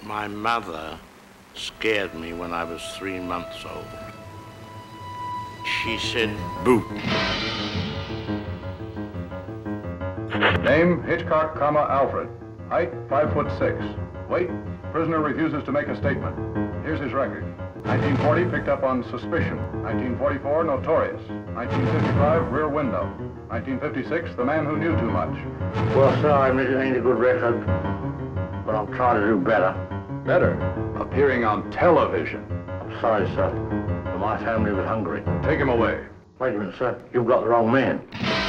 My mother scared me when I was 3 months old. She said, "Boot." Name, Hitchcock, Alfred. Height, 5'6". Weight, prisoner refuses to make a statement. Here's his record. 1940, picked up on suspicion. 1944, notorious. 1955, rear window. 1956, the man who knew too much. Well, sir, I admit it ain't a good record, but I'm trying to do better. Better, appearing on television. I'm sorry, sir, but my family was hungry. Take him away. Wait a minute, sir. You've got the wrong man.